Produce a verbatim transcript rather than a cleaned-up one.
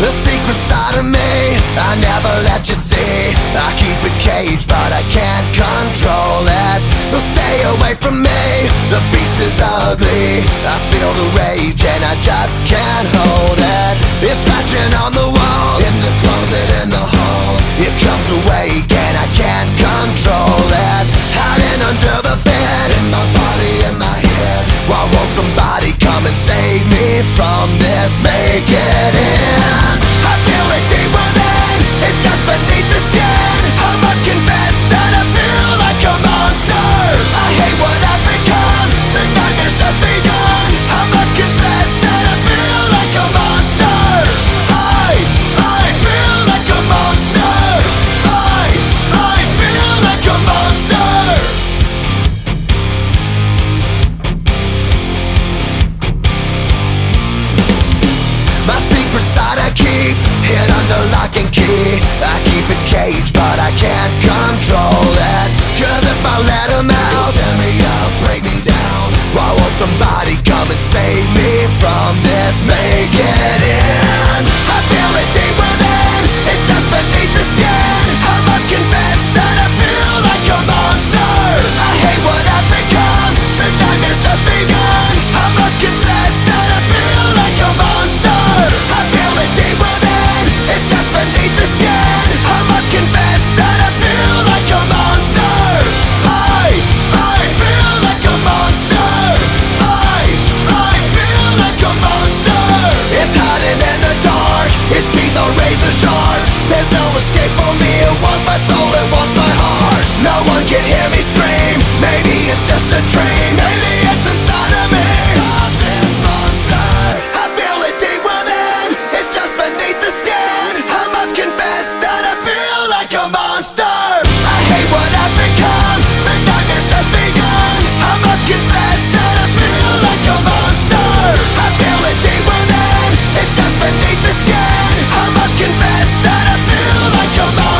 The secret side of me I never let you see. I keep it caged but I can't control it. So stay away from me, the beast is ugly. I feel the rage and I just can't hold it. It's scratching on the walls, in the closet, in the halls. It comes awake and I can't control it. Hiding under the bed, in my body, in my head. Why won't somebody come and save me from this? Make it end. I feel it deep within, it's just beneath the skin. I must confess that I feel like a monster. I hate what I've become, the nightmare's just begun. I must confess that I feel like a monster. I, I feel like a monster. I, I feel like a monster. My secret side I keep hid under lock and key. I keep it caged but I can't control it. Cause if I let him out, he'll tear me up, break me down. Why won't somebody come and save me from this? Make it end. I feel it deep within, it's just beneath the skin. I must confess that I feel like a monster. I hate what I've become, the nightmare's just begun. I must confess that I feel like a monster. I feel it deep within, it's just beneath the skin. I must confess that I feel like a monster. I, I feel like a monster. I, I feel like a monster. It's hiding in the dark, its teeth are razor sharp. There's no escape for me, it wants my soul, it wants my heart. No one can hear me scream, maybe it's just a dream. Maybe it's inside of me. Stop this monster. I feel it deep within, it's just beneath the skin. I must confess that I feel like a monster. I hate what I've become, the nightmare's just begun. I must confess that I feel like a monster. I feel it deep within, it's just beneath the skin. I must confess that I feel like a monster.